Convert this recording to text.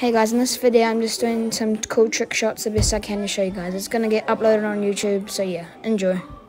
Hey guys, in this video I'm just doing some cool trick shots the best I can to show you guys. It's going to get uploaded on YouTube, so yeah, enjoy.